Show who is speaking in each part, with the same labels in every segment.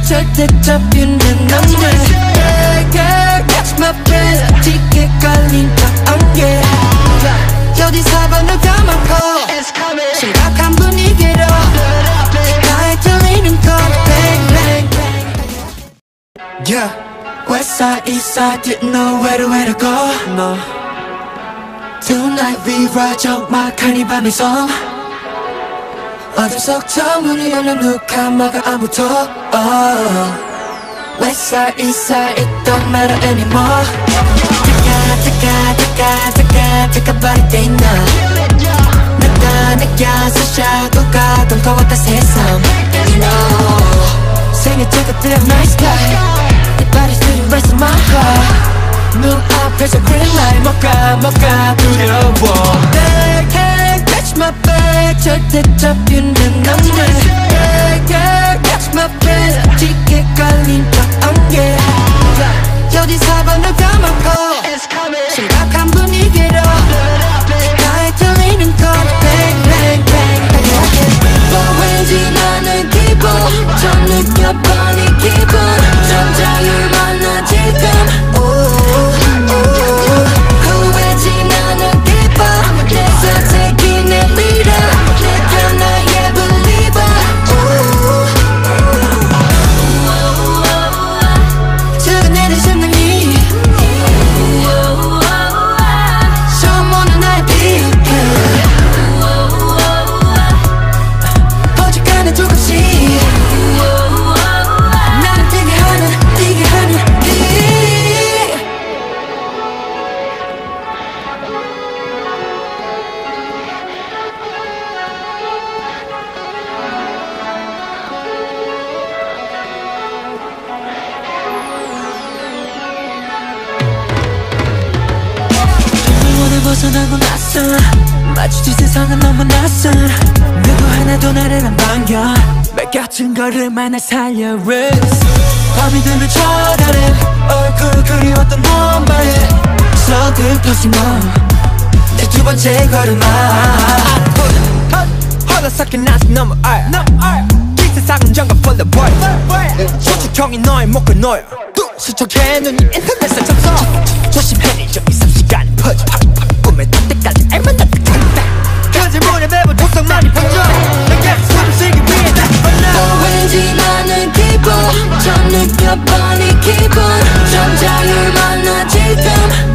Speaker 1: 절대 잡히는 남자. Catch my breath 짙게 깔린 딱 안개. 어디 사방을 까맣고 심각한 분위기로 귓가에 들리는 건 bang bang bang. Yeah, west side east side didn't know where to go. No. Tonight we ride 적막한 이 밤의 성. 어둠 속 저 문을 열려 누가 막아 아무도. West side east side it don't matter anymore. taka body day now. 내가 느껴서 샤도가 덩커웠다 세상. You know 생일 저것들의 nice guy. Your body's to the rest of my heart. 눈앞에서 green light 뭐가 두려워. They can't catch my back 절대 잡히는 남자. Catch my breath 짙게 깔린 딱 안개. 어디 사방을 까맣고 심각한 분위기로 귓가에 들리는 건 bang bang bang. 왠지 나는 기분 좀 느껴본 이 기분 좀 자유만나 지금. 왠지 나는 기뻐 내 선택이 내 리더 내가 나의 believer. 차가내는 심장이 처음 오는 나의 빛깔. 어지간해 조금씩 나를 뛰게 하는 영원을 벗어나고 낯선 마주친 세상은 너무 낯선. 누구 하나도 나를 안 반겨. 말 같은 걸음만 날 살려 risk. 밤이 되면 쳐다는 얼굴 그리웠던 너만의 서글퍼진 넌내 두 번째 걸음아.
Speaker 2: 허다삭힌 나서 너무 알 이 세상은 정말 full of boy. 수축형이 너의 목을 놓여 수척해 눈이 인터넷에 접속. 조심해 이 3시간이 퍼져 팍팍 꿈에 닿을 때까지 알만 닿을 텐데. 거짓말에 매번 독성 많이 번져 내게 숨을 쉬기 위해 날 번나.
Speaker 1: 왠지 나는 기분 좀 느껴본 이 기분 좀 자유만나 지금.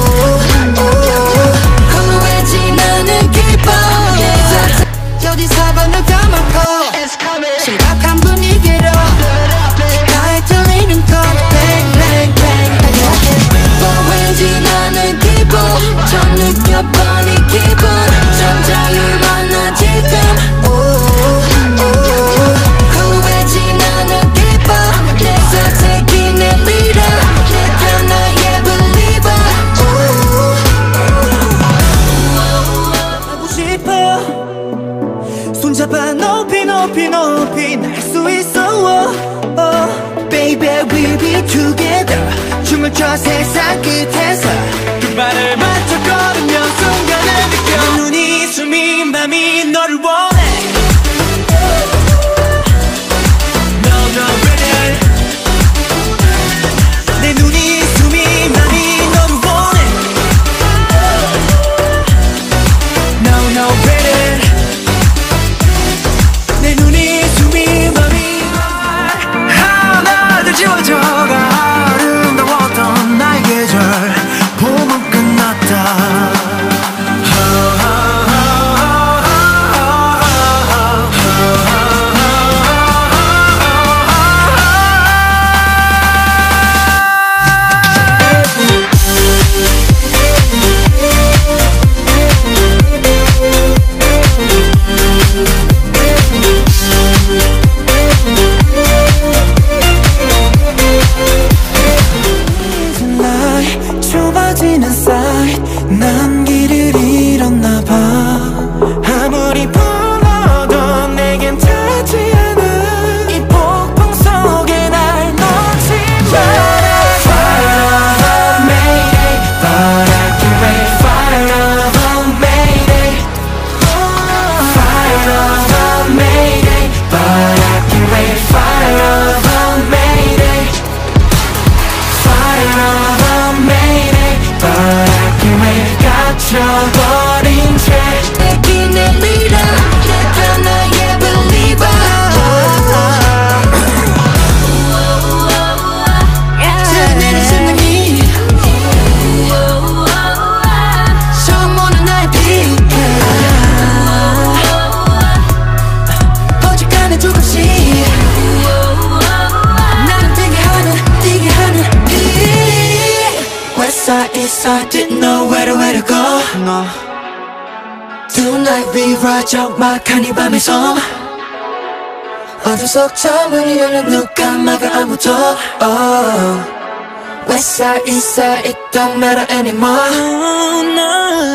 Speaker 1: 왠지 나는 기뻐 어디 사방을 까맣고 심각한 분위기로 귓가에 들리는 건 bang bang bang. 왠지 나는 기분 좀 느껴본 이 기분 좀 자유만나 지금. 왠지 나는 기뻐 내 선택이 내 리더 내가 나의 believer. 하고 싶어 손잡아 높이 날 수 있어. Baby we'll be together 춤을 춰 세상 끝에서 그 발을 맞춰 걸으며 순간을 느껴. 내 눈이 숨이 맘이 너를 원해. No better. 내 눈이 숨이 맘이 너를 원해. No better. 내 눈이 숨이 맘이 하나도 지워져가 아름다웠던 나의 계절. 하려고 너 Tonight we ride 적막한 이 밤에서 어둠 속 저 문이 열려 누가 막을 아무도 West side, east side, it don't matter anymore no.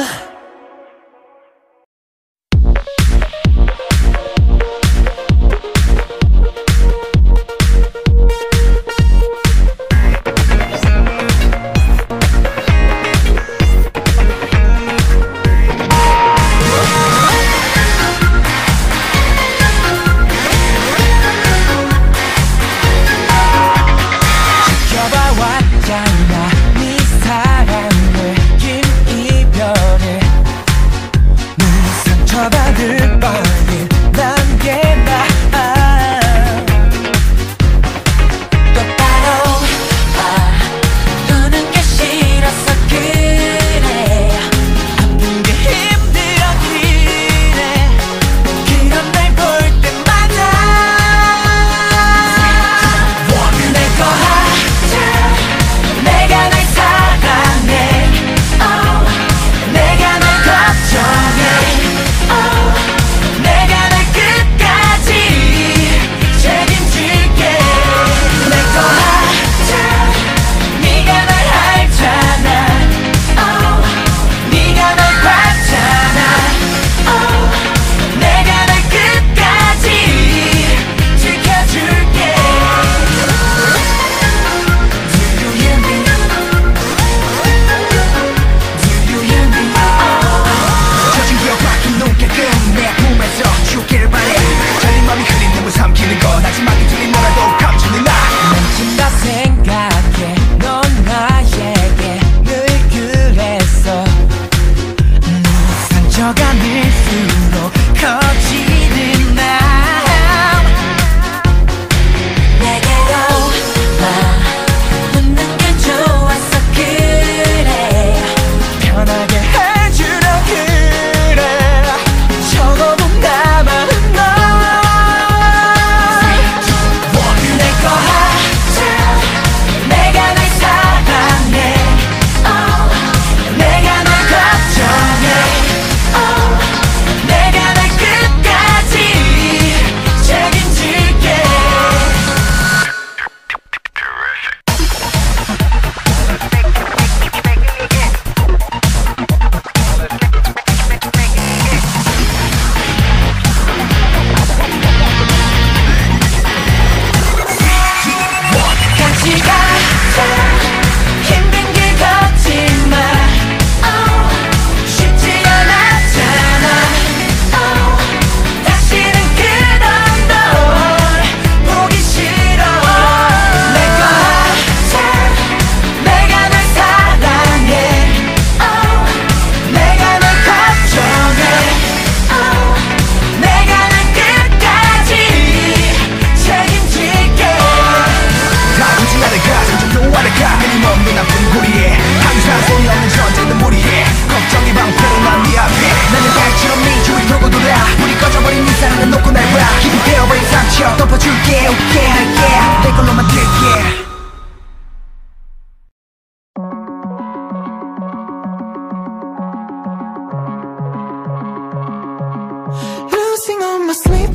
Speaker 3: Losing all my sleep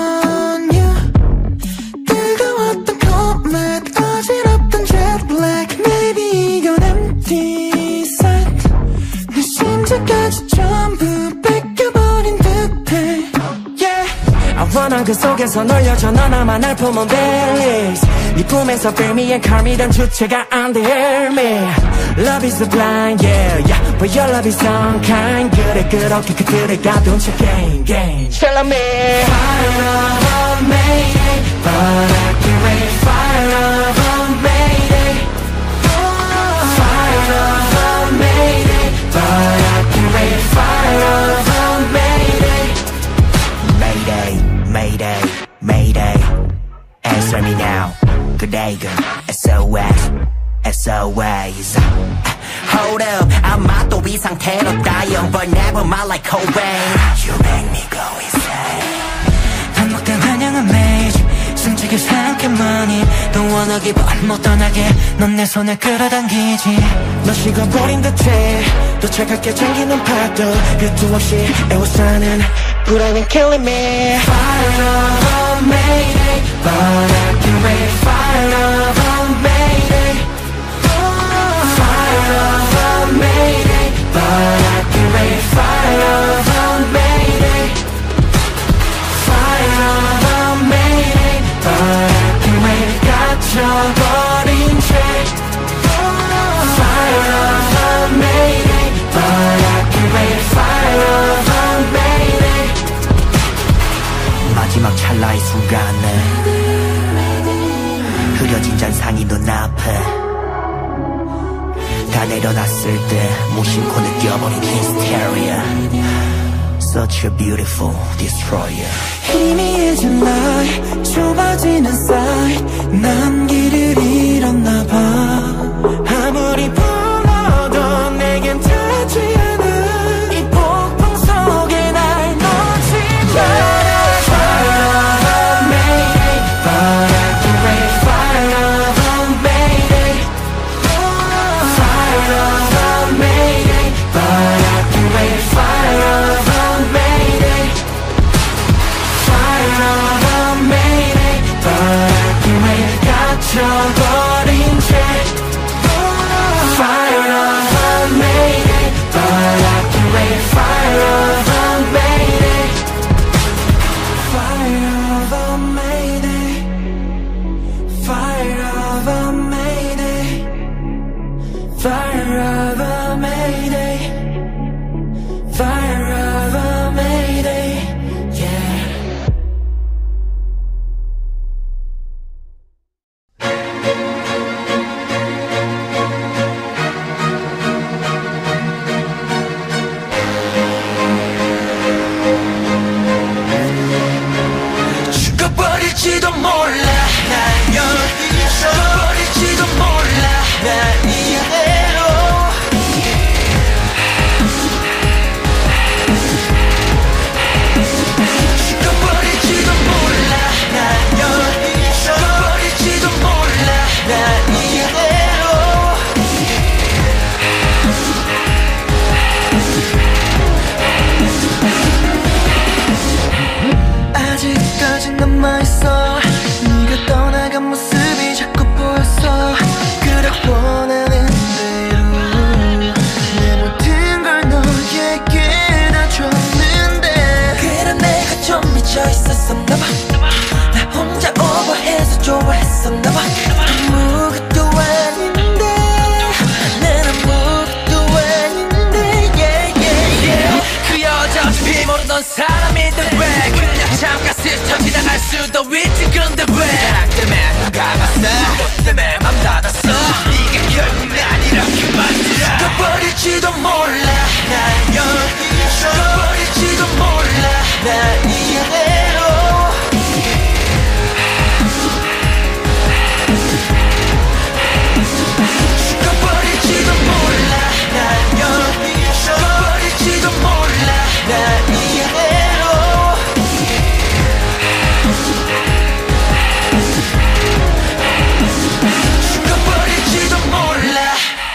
Speaker 3: on you 뜨거웠던 cold night 어지럽던 jet lag Maybe 이건 empty set 내 심장까지 전부 뺏겨버린 듯해 Yeah
Speaker 1: 아원한 그 속에서 널 여전 너나만 날 품은 Baileys 네 품에서 feel me and calm me 단 주체가 안 돼 hear me Love is blind yeah yeah But your love is unkind 그래 그렇게 그들을 가둔 채 game Tell me Fire of a mayday But I can't wait Fire of a mayday Fire of a mayday But I can't wait Fire of a mayday
Speaker 4: Mayday, mayday, mayday Answer me now 그대 이건 SOS SOS Hold up 아마 또 이 상태로 dying But never mind like Cobain You make me go insane
Speaker 3: 반복된 환영은 매일 숨차
Speaker 1: 지금 생각해만이 너 원하기 못 떠나게 넌 내 손을 끌어당기지
Speaker 2: 너 식어버린 듯해 또 차갑게 잠기는 파도 끝도 없이 애워싸는 불안은 killing me
Speaker 1: Fire of a mayday But I can wait Fire of a mayday Fire of a mayday But I can wait Fire of a mayday Fire of a mayday But I can wait 갇혀버린 채 Fire of a mayday But I can wait Fire of a mayday
Speaker 4: 마지막 찰나의 순간에 흐려진 잔상이 눈앞에 다 내려놨을 때 무심코 느껴버린 hysteria Such a beautiful destroyer
Speaker 1: 희미해진 날 좁아지는 사이 난 길을 잃었나봐
Speaker 2: 아무리 불러도 내겐 닿지 않아
Speaker 1: 이 폭풍 속에 날 놓지 마 갇혀버린 채 Fire of a mayday But I can wait Fire of a mayday Fire of a mayday Fire of a mayday Fire of a mayday Fire of a mayday Yeah 죽어버릴지도 몰라 난 여기서 죽어버릴지도 몰라 난 이대로 죽어버릴지도 몰라 난 여기서 죽어버릴지도 몰라 난 이대로 아직까지 남아있어 네가 떠나간 모습이 자꾸 보였어 그래 원하는 대로 내 모든 걸 너에게 다 줬는데 그래 내가 좀 미쳐있었었나봐 나 혼자 오버해서 좋아했었나봐 아무것도 아닌데 난 아무것도 아닌데 yeah, yeah, yeah. 그 여자 어차피 모르던 사람인데 왜 그냥 잠깐 스쳐 지나갈 수도 있지 근데 왜 사랑 때문에 눈 감았어 너 때문에 맘 닫았어 네가 결국 날 이렇게 만들어 죽어버릴지도 몰라 난 여기서 죽어버릴지도 몰라 난 이대로 죽어버릴지도 몰라 난 여기서 죽어버릴지도 몰라 난 이대로 죽어버릴지도 몰라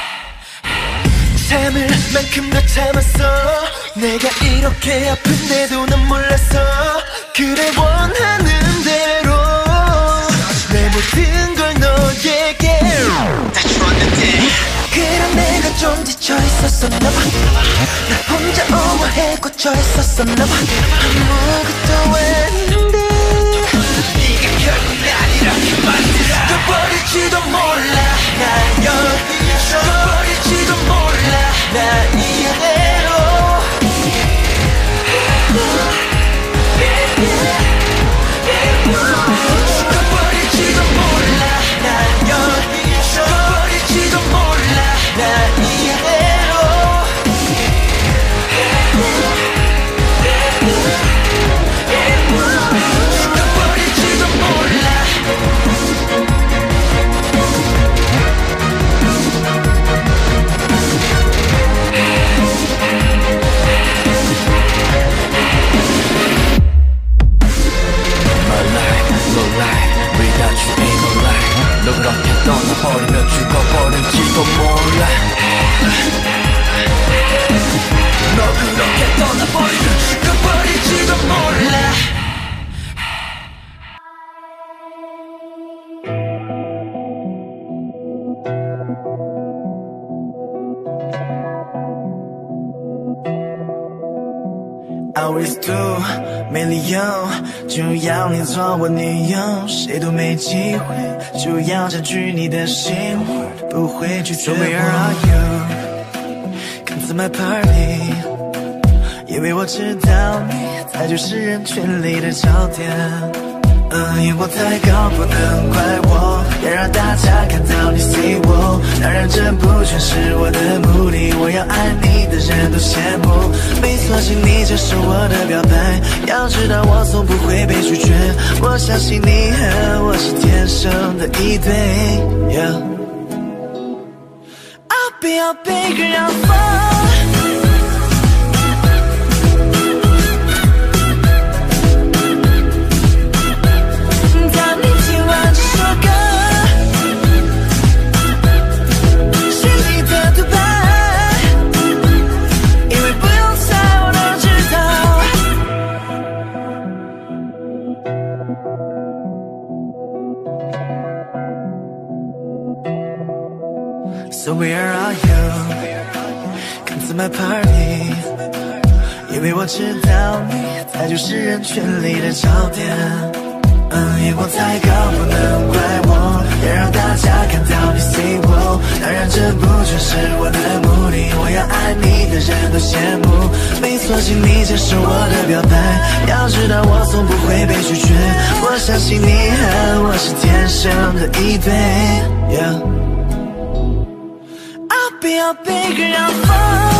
Speaker 1: 참을 만큼 다 참았어 내가 이렇게 아픈데도 난 몰랐어 그래 원하는 대로 내 모든 걸 너에게 다 줬는데 그래 내가 좀 지쳐있었었나봐 나 혼자 오버해 꽂혀있었었나봐 아무것도 아닌데 네가 결국 날 이렇게 만들어 죽어버릴지도 몰라 난 여기서 죽어버릴지도 몰라 난 이대로 죽어버릴지도 몰라 난 여기서 죽어버릴지도 몰라 난 이대로 죽어버릴지도 몰라
Speaker 2: 몰라 너 그렇게 떠나버리면 식어버릴지도 몰라
Speaker 3: Always do 没理由就要你做我女友，谁都没机会就要占据你的心，不会拒绝我。So where are you? Come to my party， 因为我知道你才就是人群里的焦点。眼光太高不能怪我，要让大家看到你 see 我，当然这不全是我的目的，我要爱你的人都羡慕。没错，请你接受我的表白，要知道我从不会被拒绝，我相信你和我是天生的一对。I'll be your big girl。So where are you? Come to my party， 因为我知道你才就是人群里的焦点。眼光太高不能怪我，要让大家看到你 see 我，当然这不全是我的目的，我要爱你的人都羡慕。没错，请你接受我的表白，要知道我从不会被拒绝，我相信你和我是天生的一对。Be a big girl.